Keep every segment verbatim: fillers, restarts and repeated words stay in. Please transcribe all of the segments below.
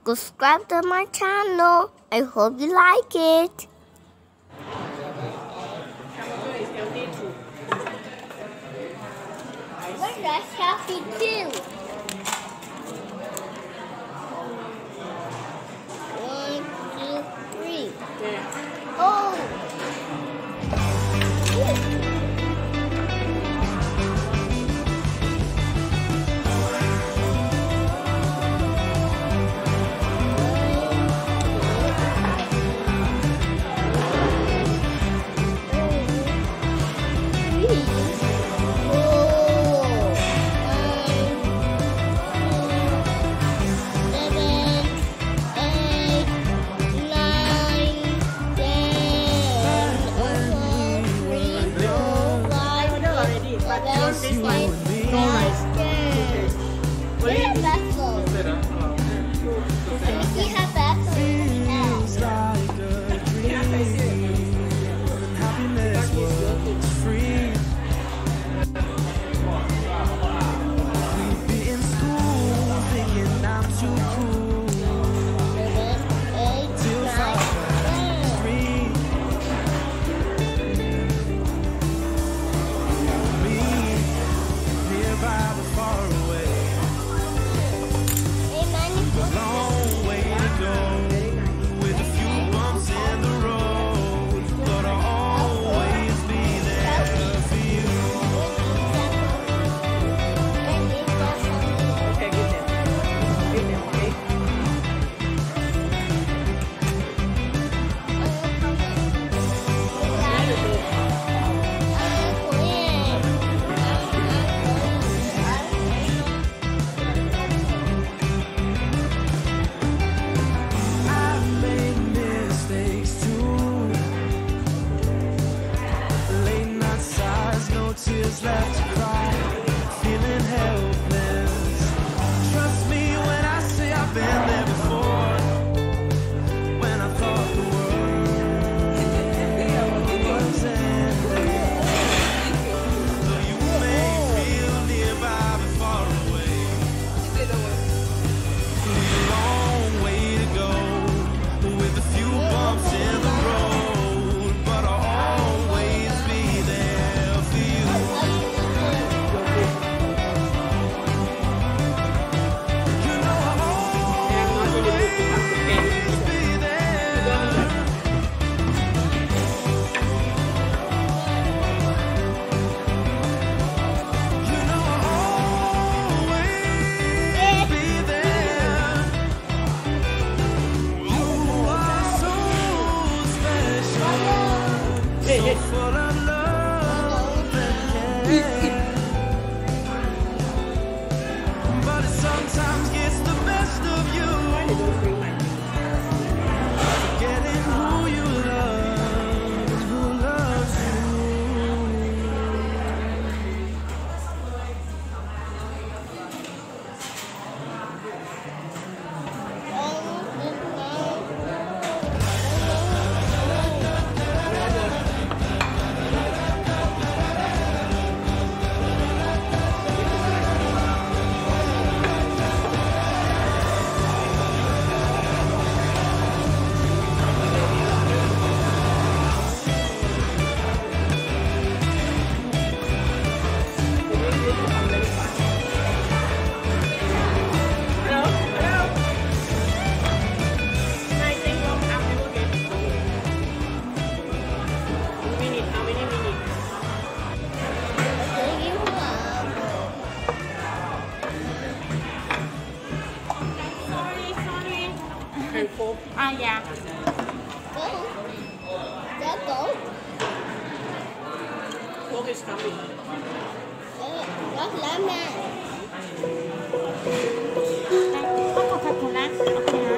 subscribe to my channel. I hope you like it. Well, that's healthy too. One, two, three. Oh! Left to cry, feeling helpless. Trust me when I say I've been there before. When I thought the world was ending, though you may feel nearby but far away. We've a long way to go with a few bumps in the road, but I'll always be there for you. Full of love and care, but it sometimes gets the best of you, forgetting who you love and who loves you. Ah, yeah. Go. Just go. Coke is coming. Rất lắm nha. Có một thật của lát. Ok hả?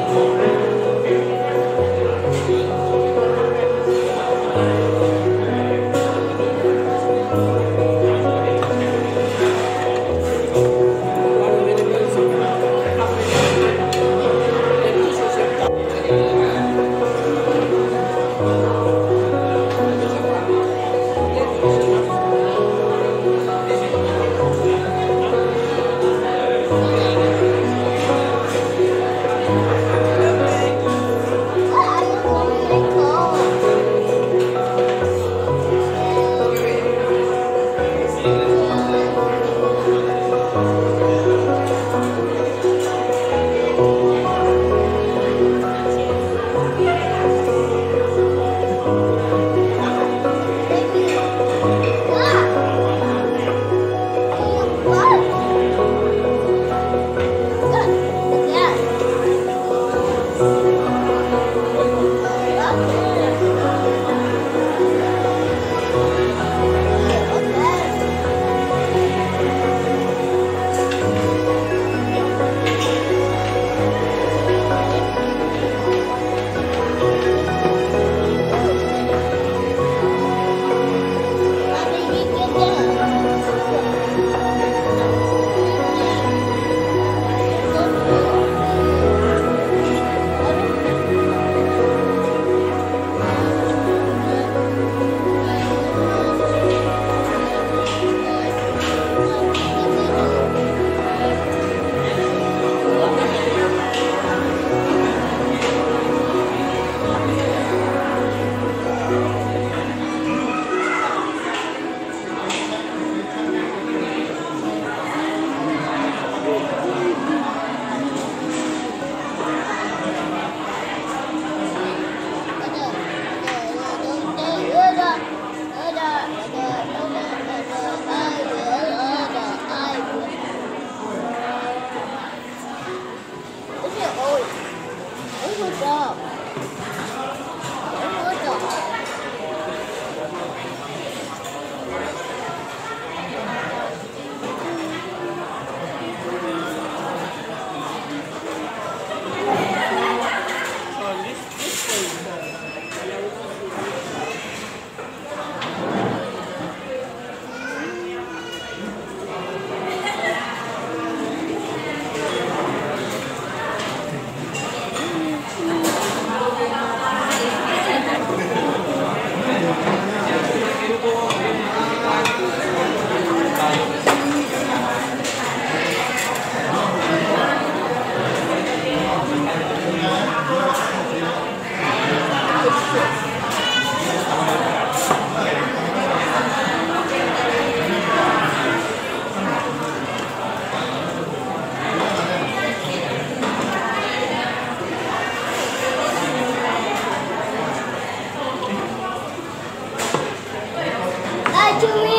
to me.